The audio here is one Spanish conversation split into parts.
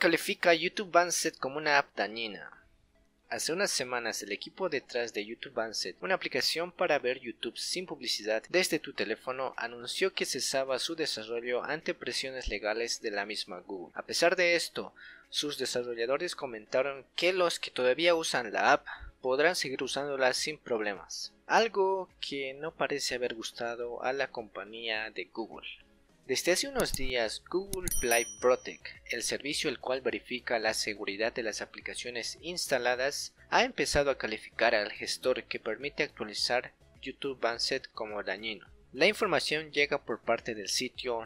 califica a YouTube Bandset como una app dañina. Hace unas semanas el equipo detrás de YouTube Bandset, una aplicación para ver YouTube sin publicidad desde tu teléfono, anunció que cesaba su desarrollo ante presiones legales de la misma Google. A pesar de esto, sus desarrolladores comentaron que los que todavía usan la app podrán seguir usándola sin problemas, algo que no parece haber gustado a la compañía de Google. Desde hace unos días, Google Play Protect, el servicio el cual verifica la seguridad de las aplicaciones instaladas, ha empezado a calificar al gestor que permite actualizar YouTube Bandset como dañino. La información llega por parte del sitio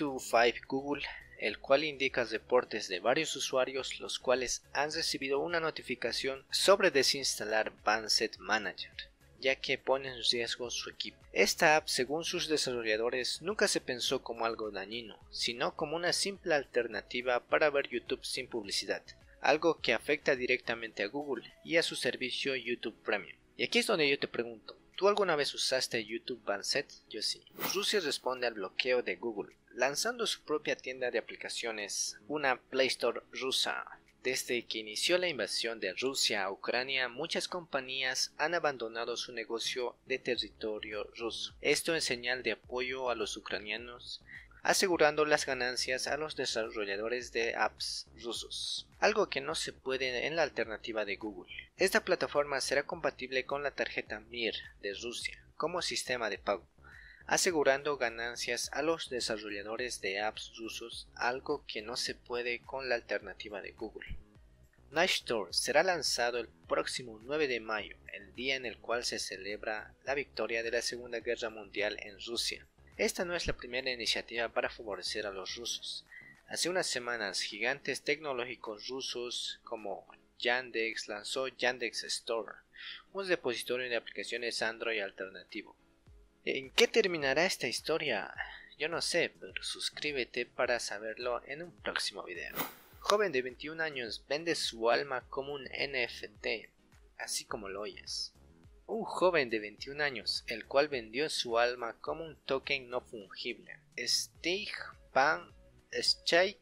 925 Google, el cual indica reportes de varios usuarios los cuales han recibido una notificación sobre desinstalar Bandset Manager, ya que pone en riesgo su equipo. Esta app, según sus desarrolladores, nunca se pensó como algo dañino, sino como una simple alternativa para ver YouTube sin publicidad, algo que afecta directamente a Google y a su servicio YouTube Premium. Y aquí es donde yo te pregunto, ¿tú alguna vez usaste YouTube Bandset? Yo sí. Rusia responde al bloqueo de Google, lanzando su propia tienda de aplicaciones, una Play Store rusa. Desde que inició la invasión de Rusia a Ucrania, muchas compañías han abandonado su negocio de territorio ruso. Esto en señal de apoyo a los ucranianos, asegurando las ganancias a los desarrolladores de apps rusos, algo que no se puede en la alternativa de Google. Esta plataforma será compatible con la tarjeta Mir de Rusia como sistema de pago, asegurando ganancias a los desarrolladores de apps rusos, algo que no se puede con la alternativa de Google. Night Store será lanzado el próximo 9 de mayo, el día en el cual se celebra la victoria de la Segunda Guerra Mundial en Rusia. Esta no es la primera iniciativa para favorecer a los rusos. Hace unas semanas, gigantes tecnológicos rusos como Yandex lanzó Yandex Store, un repositorio de aplicaciones Android alternativo. ¿En qué terminará esta historia? Yo no sé, pero suscríbete para saberlo en un próximo video. Joven de 21 años vende su alma como un NFT, así como lo oyes. Un joven de 21 años, el cual vendió su alma como un token no fungible. Stig van Schaik,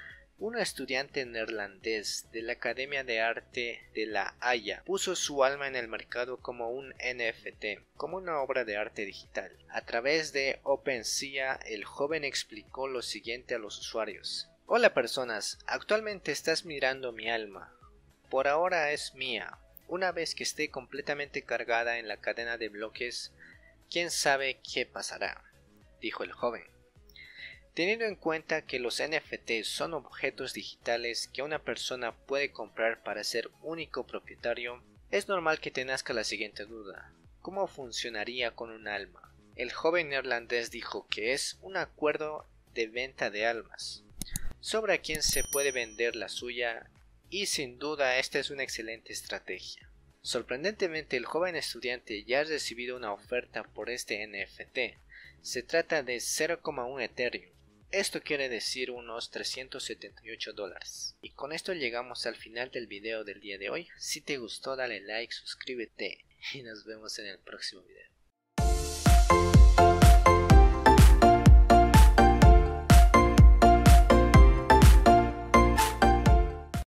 un estudiante neerlandés de la Academia de Arte de La Haya, puso su alma en el mercado como un NFT, como una obra de arte digital. A través de OpenSea, el joven explicó lo siguiente a los usuarios. Hola personas, actualmente estás mirando mi alma. Por ahora es mía. Una vez que esté completamente cargada en la cadena de bloques, quién sabe qué pasará, dijo el joven. Teniendo en cuenta que los NFT son objetos digitales que una persona puede comprar para ser único propietario, es normal que te nazca la siguiente duda: ¿cómo funcionaría con un alma? El joven neerlandés dijo que es un acuerdo de venta de almas, sobre a quién se puede vender la suya, y sin duda esta es una excelente estrategia. Sorprendentemente, el joven estudiante ya ha recibido una oferta por este NFT. Se trata de 0,1 Ethereum. Esto quiere decir unos $378. Y con esto llegamos al final del video del día de hoy. Si te gustó, dale like, suscríbete y nos vemos en el próximo video.